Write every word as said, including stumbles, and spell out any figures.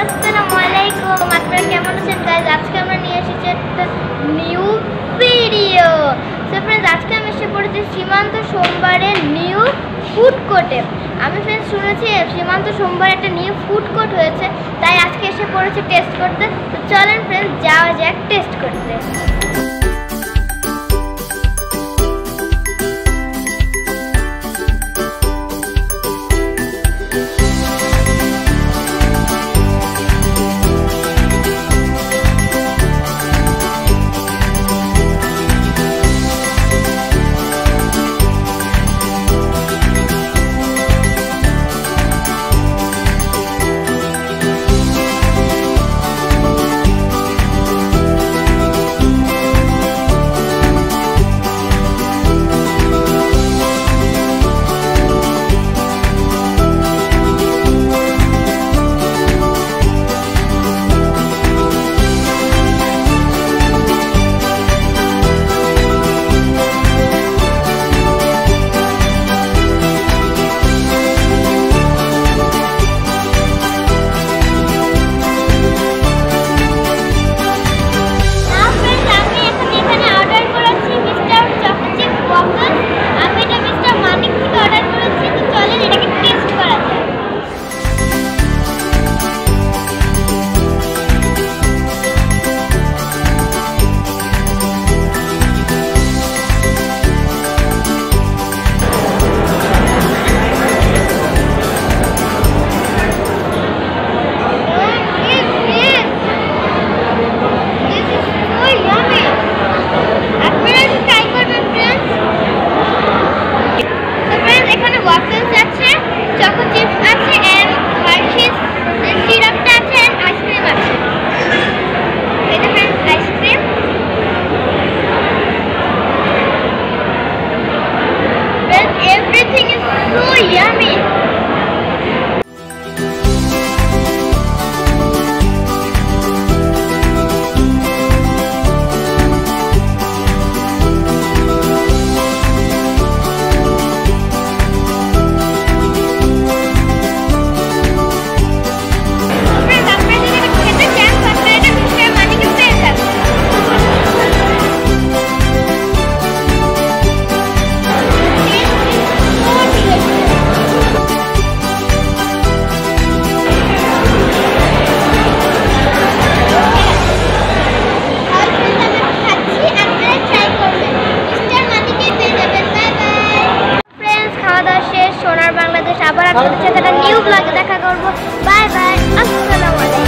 আসসালামু আলাইকুম। আপনারা কেমন আছেন গাইজ? আজকে আমরা নিয়ে এসেছি একটা নিউ ভিডিও। সো ফ্রেন্ডস, আজকে আমি এসে পড়েছি সীমান্ত সোমবারের নিউ ফুড কোর্টে। আমি ফ্রেন্ডস শুনেছি সীমান্ত সোমবার একটা নিউ ফুড কোর্ট হয়েছে, তাই আজকে এসে পড়েছি টেস্ট করতে। তো চলেন ফ্রেন্ডস যাওয়া যাক টেস্ট করতে। Everything is so yummy. সোনার বাংলাদেশ আবার আপনাদের সাথে একটা নিউ ব্লগে দেখা করবো। বাই বাই, আসসালামু আলাইকুম।